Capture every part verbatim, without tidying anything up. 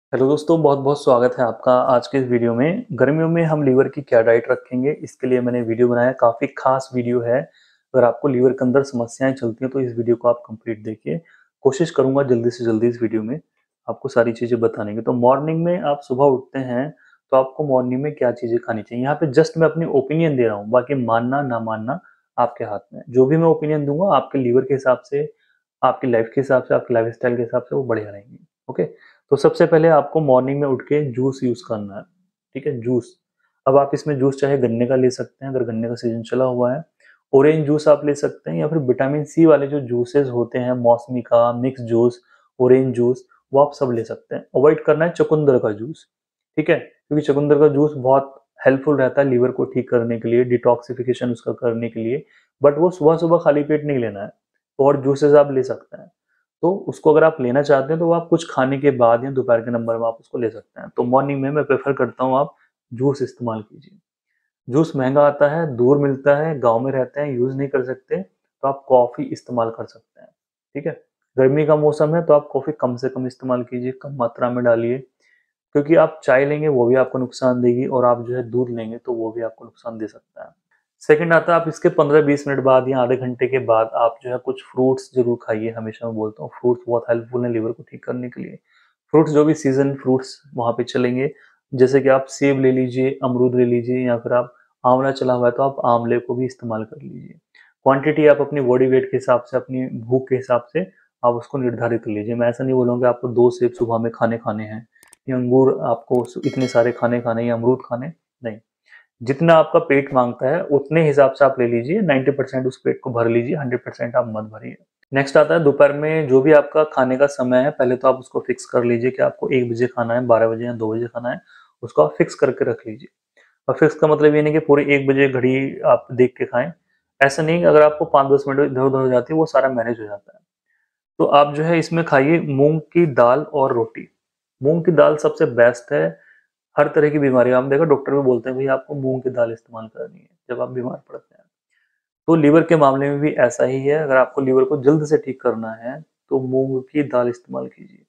Hello दोस्तों, बहुत-बहुत स्वागत है आपका आज के इस वीडियो में। गर्मियों में हम लीवर की क्या डाइट रखेंगे, इसके लिए मैंने वीडियो बनाया। काफ़ी खास वीडियो है। अगर आपको लीवर के अंदर समस्याएँ चलती हैं, तो इस वीडियो को आप कंप्लीट देखिए। कोशिश करूँगा जल्दी से जल्दी इस वीडियो में आपको सारी चीज़ें बताने की। तो मॉर्निंग में आप सुबह उठते हैं, तो आपको मॉर्निंग में क्या चीज़ें खानी चाहिए? यहाँ पे जस्ट मैं अपनी ओपिनियन दे रहा हूँ, बाकी मानना ना मानना आपके हाथ में है। जो भी मैं ओपिनियन दूँगा, आपके लीवर के हिसाब से, आपकी लाइफ के हिसाब से, आपके लाइफ़स्टाइल के हिसाब से वो बढ़िया रहेंगी। ओके? तो सबसे पहले आपको मॉर्निंग में उठ के जूस यूज़ करना है, ठीक है? जूस। अब आप इसमें जूस चाहे गन्ने का ले सकते हैं, अगर गन्ने का सीज़न चला हुआ है। ऑरेंज जूस आप ले सकते हैं, या फिर विटामिन सी वाले जो जूसेस होते हैं, मौसमी का, मिक्स जूस, ऑरेंज जूस, वो आप सब ले सकते हैं। अवॉइड करना है चुकंदर का जूस, ठीक है? क्योंकि चुकंदर का जूस बहुत हेल्पफुल रहता है लीवर को ठीक करने के लिए, डिटॉक्सिफिकेशन उसका करने के लिए, बट वो सुबह-सुबह खाली पेट नहीं लेना है। और जूसेस आप ले सकते हैं। तो उसको अगर आप लेना चाहते हैं, तो वो आप कुछ खाने के बाद या दोपहर के नंबर में आप उसको ले सकते हैं। तो मॉर्निंग में मैं प्रेफ़र करता हूँ आप जूस इस्तेमाल कीजिए। जूस महँगा आता है, दूर मिलता है, गाँव में रहते हैं, यूज़ नहीं कर सकते, तो आप कॉफ़ी इस्तेमाल कर सकते हैं, ठीक है? गर्मी का मौसम है, तो आप कॉफ़ी कम से कम इस्तेमाल कीजिए, कम मात्रा में डालिए, क्योंकि आप चाय लेंगे वो भी आपको नुकसान देगी, और आप जो है दूध लेंगे तो वो भी आपको नुकसान दे सकता है। सेकंड आता है, आप इसके पंद्रह बीस मिनट बाद या आधे घंटे के बाद आप जो है कुछ फ्रूट्स ज़रूर खाइए। हमेशा मैं बोलता हूँ फ्रूट्स बहुत हेल्पफुल हैं लीवर को ठीक करने के लिए। फ्रूट्स जो भी सीज़न फ्रूट्स वहाँ पे चलेंगे, जैसे कि आप सेब ले लीजिए, अमरूद ले लीजिए, या फिर आप आँवला चला हुआ है तो आप आँवले को भी इस्तेमाल कर लीजिए। क्वांटिटी आप अपनी बॉडी वेट के हिसाब से, अपनी भूख के हिसाब से आप उसको निर्धारित कर लीजिए। मैं ऐसा नहीं बोलूँगा आपको दो सेब सुबह में खाने खाने हैं, या अंगूर आपको स इतने सारे खाने खाने हैं, या अमरूद खाने, नहीं। जितना आपका पेट माँगता है उतने हिसाब से आप ले लीजिए, नब्बे परसेंट उस पेट को भर लीजिए, सौ परसेंट आप मत भरिए। नेक्स्ट आता है दोपहर में जो भी आपका खाने का समय है, पहले तो आप उसको फिक्स कर लीजिए कि आपको एक बजे खाना है, बारह बजे या दो बजे खाना है, उसको आप फिक्स करके रख लीजिए। और फिक्स का मतलब ये नहीं कि पूरे एक बजे घड़ी आप देख के खाएँ। ऐसा नहीं, अगर आपको पाँच दस मिनट इधर-उधर हो जाती है, वो सारा मैनेज हो जाता है। तो आप जो है इसमें खाइए मूँग की दाल और रोटी। मूँग की दाल सबसे बेस्ट है, हर तरह की बीमारी आप देखो डॉक्टर भी बोलते हैं भई आपको मूँग की दाल इस्तेमाल करनी है, जब आप बीमार पड़ते हैं। तो लीवर के मामले में भी ऐसा ही है, अगर आपको लीवर को जल्द से ठीक करना है, तो मूँग की दाल इस्तेमाल कीजिए।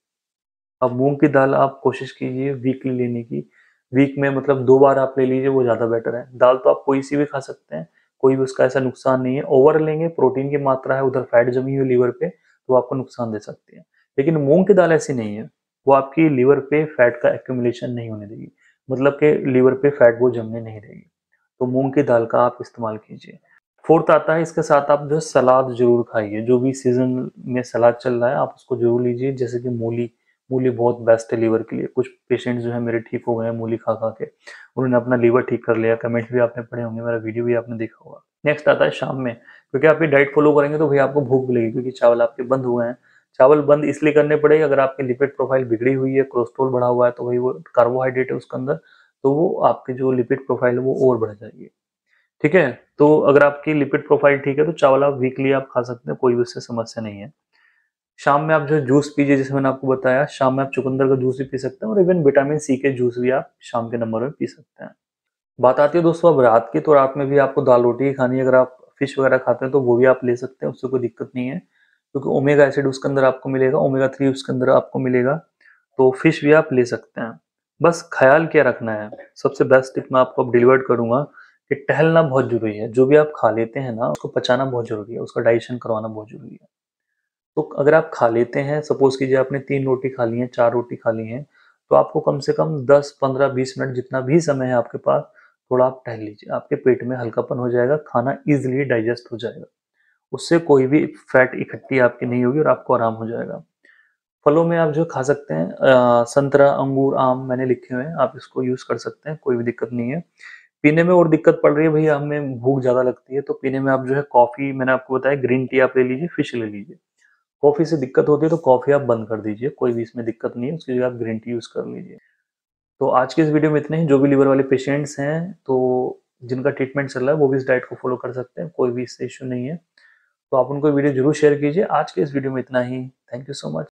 अब मूँग की दाल आप कोशिश कीजिए वीकली लेने की, वीक में मतलब दो बार आप ले लीजिए, वो ज़्यादा बेटर है। दाल तो आप कोई-सी भी खा सकते हैं, कोई भी उसका ऐसा नुकसान नहीं है। ओवर लेंगे, प्रोटीन की मात्रा है, उधर फैट जमी हुई लीवर पे, तो आपको नुकसान दे सकती है। लेकिन मूँग की दाल ऐसी नहीं है, वो आपकी लीवर पे फैट का एक्यूमुलेशन नहीं होने देगी, मतलब कि लीवर पे फैट वो जमने नहीं देगी। तो मूँग की दाल का आप इस्तेमाल कीजिए। फोर्थ आता है, इसके साथ आप जो है सलाद ज़रूर खाइए, जो भी सीज़न में सलाद चल रहा है आप उसको ज़रूर लीजिए, जैसे कि मूली। मूली बहुत बेस्ट है लीवर के लिए, कुछ पेशेंट्स जो है मेरे ठीक हो गए हैं मूली खा-खा के, उन्होंने अपना लीवर ठीक कर लिया, कमेंट्स भी आपने पढ़े होंगे, मेरा वीडियो भी आपने देखा होगा। नेक्स्ट आता है शाम में, क्योंकि आप ये डाइट फॉलो करेंगे तो भैया आपको भूख भी लगेगी, क्योंकि चावल आपके बंद हुए हैं। चावल बंद इसलिए करने पड़ेगा, अगर आपकी लिपिड प्रोफाइल बिगड़ी हुई है, कोलेस्ट्रॉल बढ़ा हुआ है, तो वही वो कार्बोहाइड्रेट है उसके अंदर, तो वो आपकी जो लिपिड प्रोफाइल है वो और बढ़ जाएगी। ठीक है? तो अगर आपकी लिपिड प्रोफाइल ठीक है, तो चावल आप वीकली आप खा सकते हैं, कोई भी उससे समस्या नहीं है। शाम में आप जो है जूस पीजिए, जैसे मैंने आपको बताया, शाम में आप चुकंदर का जूस भी पी सकते हैं, और इवन विटामिन सी के जूस भी आप शाम के नंबर में पी सकते हैं। बात आती है दोस्तों अब रात की, तो रात में भी आपको दाल-रोटी ही खानी है। अगर आप फिश वगैरह खाते हैं, तो वो भी आप ले सकते हैं, उससे कोई दिक्कत नहीं है, क्योंकि ओमेगा एसिड उसके अंदर आपको मिलेगा, ओमेगा थ्री उसके अंदर आपको मिलेगा, तो फिश भी आप ले सकते हैं। बस ख़्याल क्या रखना है, सबसे बेस्ट टिप मैं आपको अब डिलीवर करूँगा कि टहलना बहुत ज़रूरी है। जो भी आप खा लेते हैं ना, उसको पचाना बहुत ज़रूरी है, उसका डाइजेशन करवाना बहुत ज़रूरी है। तो अगर आप खा लेते हैं, सपोज़ कीजिए आपने तीन रोटी खा ली है, चार रोटी खा ली हैं, तो आपको कम से कम दस, पंद्रह, बीस मिनट जितना भी समय है आपके पास, थोड़ा आप टहल लीजिए। आपके पेट में हल्कापन हो जाएगा, खाना ईज़िली डाइजेस्ट हो जाएगा। उससे कोई भी फैट इकट्ठी आपकी नहीं होगी, और आपको आराम हो जाएगा। फलों में आप जो खा सकते हैं, अ, संतरा, अंगूर, आम मैंने लिखे हुए हैं, आप इसको यूज़ कर सकते हैं, कोई भी दिक्कत नहीं है। पीने में और दिक्कत पड़ रही है भैया, हमें भूख ज़्यादा लगती है, तो पीने में आप जो है कॉफ़ी, मैंने आपको बताया ग्रीन टी आप ले लीजिए, फिश ले लीजिए। कॉफ़ी से दिक्कत होती है तो कॉफ़ी आप बंद कर दीजिए, कोई भी इसमें दिक्कत नहीं है, उसकी जगह आप ग्रीन टी यूज़ कर लीजिए। तो आज के इस वीडियो में इतना ही। जो भी लिवर वाले पेशेंट्स हैं, तो जिनका ट्रीटमेंट चल रहा है, वो भी इस डाइट को फ़ॉलो कर सकते हैं, कोई भी इससे इश्यू नहीं है। तो आप उनको वीडियो ज़रूर शेयर कीजिए। आज के इस वीडियो में इतना ही। Thank you so much.